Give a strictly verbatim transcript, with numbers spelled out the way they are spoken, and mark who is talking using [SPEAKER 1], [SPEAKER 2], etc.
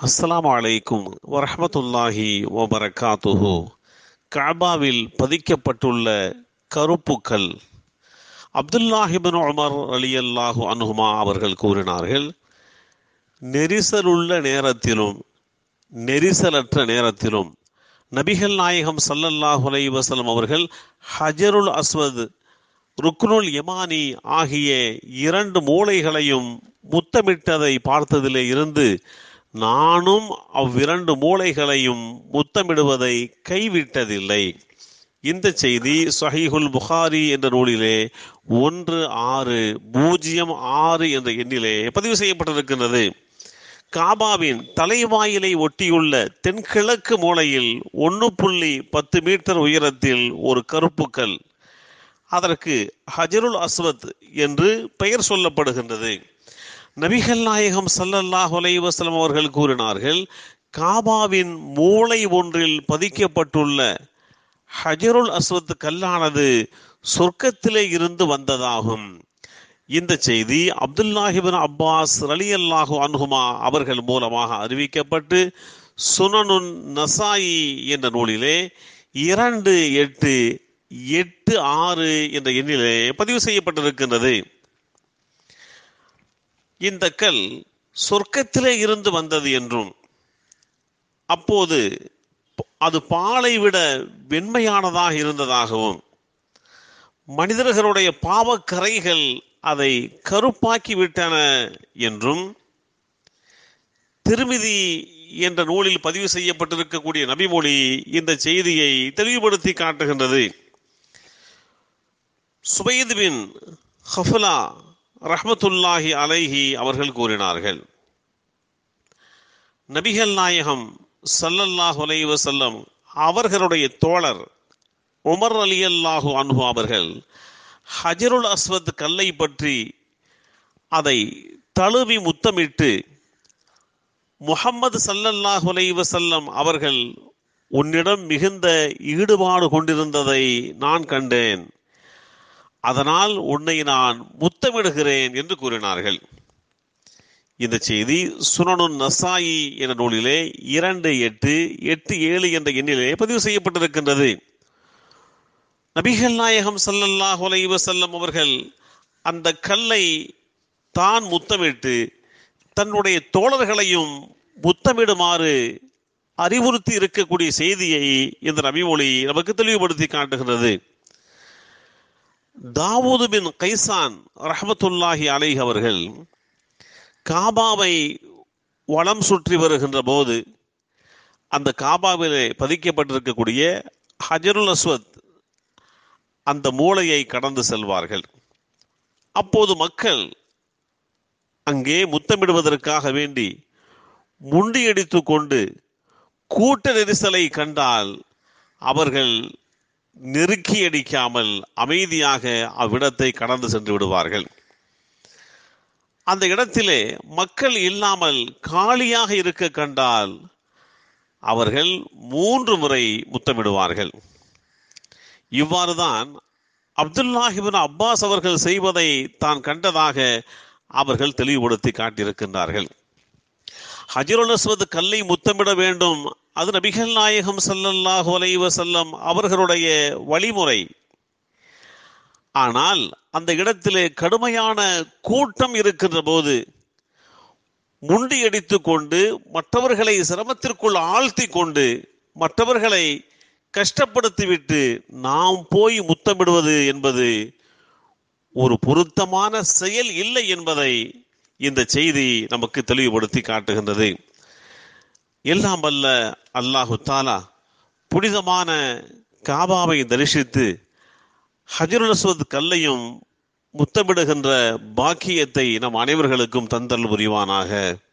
[SPEAKER 1] அஸ்ஸலாமு அலைக்கும் வரஹ்மத்துல்லாஹி வபரகாத்துஹு. கஅபாவில் பதிக்கப்பட்டுள்ள கருப்பு கல். அப்துல்லாஹ் இப்னு உமர் ரலியல்லாஹு அன்ஹுமா அவர்கள் கூறினார்கள், நெரிசலுள்ள நேரத்திலும் நெரிசலற்ற நேரத்திலும் நபிகள் நாயகம் ஸல்லல்லாஹு அலைஹி வஸல்லம் அவர்கள் ஹஜருல் அஸ்வத், ருக்னுல் யமானி ஆகிய இரண்டு மூலைகளையும் முத்தமிட்டதை பார்த்ததிலே இருந்து நானும் அவ்விரண்டு மூலைகளையும் முத்தமிடுவதை கைவிட்டதில்லை. இந்த செய்தி ஸஹீஹுல் புகாரி என்ற நூலிலே ஒன்று ஆறு பூஜ்ஜியம் ஆறு என்ற எண்ணிலே பதிவு செய்யப்பட்டிருக்கின்றது. காபாவின் தலைவாயிலை ஒட்டியுள்ள தென்கிழக்கு மூலையில் ஒன்று புள்ளி பத்து மீட்டர் உயரத்தில் ஒரு கருப்பு கல், அதற்கு ஹஜருல் அஸ்வத் என்று பெயர் சொல்லப்படுகின்றது. நபிகள் நாயகம் ஸல்லல்லாஹு அலைஹி வஸல்லம் அவர்கள் கூறினார்கள், காபாவின் மூலை ஒன்றில் பதிக்கப்பட்டுள்ள ஹஜருல் அஸ்வத் கல்லானது சொர்க்கத்திலே இருந்து வந்ததாகும். இந்த செய்தி அப்துல்லாஹ் இப்னு அப்பாஸ் ரலியல்லாஹு அன்ஹுமா அவர்கள் மூலமாக அறிவிக்கப்பட்டு சுனனுன் நசாயி என்ற நூலிலே இரண்டு எட்டு எட்டு ஆறு என்ற எண்ணிலே பதிவு செய்யப்பட்டிருக்கின்றது. இந்த கல் சொர்க்கத்திலே இருந்து வந்தது என்றும், அப்போது அது பாலை விட வெண்மையானதாக இருந்ததாகவும், மனிதர்களுடைய பாவக்கரைகள் அதை கருப்பாக்கி விட்டன என்றும் திருமிதி என்ற நூலில் பதிவு செய்யப்பட்டிருக்கக்கூடிய நபிமொழி இந்த செய்தியை தெளிவுபடுத்தி காட்டுகின்றது. சுபைத் பின் ஹஃபலா ரஹ்மத்துல்லாஹி அலைஹி அவர்கள் கூறினார்கள், நபிகள் நாயகம் ஸல்லல்லாஹு அலைஹி வஸல்லம் அவர்களுடைய தோழர் உமர் ரலியல்லாஹு அன்ஹு அவர்கள் ஹஜருல் அஸ்வத் கல்லை பற்றி அதை தழுவி முத்தமிட்டு, முஹம்மது ஸல்லல்லாஹு அலைஹி வஸல்லம் அவர்கள் உன்னிடம் மிகுந்த ஈடுபாடு கொண்டிருந்ததை நான் கண்டேன், அதனால் உன்னை நான் முத்தமிடுகிறேன் என்று கூறினார்கள். இந்த செய்தி சுனனுன் நசாயி என்ற நூலிலே இரண்டு எட்டு எட்டு ஏழு என்ற எண்ணிலே பதிவு செய்யப்பட்டிருக்கின்றது. நபிகள் நாயகம் ஸல்லல்லாஹு அலைஹி வஸல்லம் அவர்கள் அந்த கல்லை தான் முத்தமிட்டு தன்னுடைய தோழர்களையும் முத்தமிடுமாறு அறிவுறுத்தி இருக்கக்கூடிய செய்தியை இந்த நபிமொழி நமக்கு தெளிவுபடுத்தி காட்டுகிறது. தாவூது பின் கைசான் ரஹ்மத்துல்லாஹி அலைஹி அவர்கள் காபாவை வலம் சுற்றி வருகின்ற போது அந்த காபாவிலே பதிக்கப்பட்டிருக்கக்கூடிய ஹஜருல் அஸ்வத் அந்த மூலையை கடந்து செல்வார்கள். அப்போது மக்கள் அங்கே முத்தமிடுவதற்காக வேண்டி முண்டியடித்து கொண்டு கூட்ட நெரிசலை கண்டால் அவர்கள் நெருக்கி அடிக்காமல் அமைதியாக அவ்விடத்தை கடந்து சென்று விடுவார்கள். அந்த இடத்திலே மக்கள் இல்லாமல் காலியாக இருக்க கண்டால் அவர்கள் மூன்று முறை முத்தமிடுவார்கள். இவ்வாறுதான் அப்துல்லாஹ் இப்னு அப்பாஸ் அவர்கள் செய்வதை தான் கண்டதாக அவர்கள் தெளிவுபடுத்தி காட்டியிருக்கின்றார்கள். ஹஜருல் அஸ்வத் கல்லை முத்தமிட வேண்டும், அது நபிகள் நாயகம் ஸல்லல்லாஹு அலைஹி வஸல்லம் அவர்களுடைய வழிமுறை. ஆனால் அந்த இடத்திலே கடுமையான கூட்டம் இருக்கின்ற போது முண்டியடித்து கொண்டு மற்றவர்களை சிரமத்திற்குள் ஆழ்த்தி கொண்டு மற்றவர்களை கஷ்டப்படுத்திவிட்டு நாம் போய் முத்தமிடுவது என்பது ஒரு பொருத்தமான செயல் இல்லை என்பதை இந்த செய்தி நமக்கு தெளிவுபடுத்தி காட்டுகின்றது. எல்லாம் வல்ல அல்லாஹு தாலா புனிதமான காபாவை தரிசித்து ஹஜருல் அஸ்வத் கல்லையும் முத்தமிடுகின்ற பாக்கியத்தை நம் அனைவர்களுக்கும் தந்தல் புரிவானாக.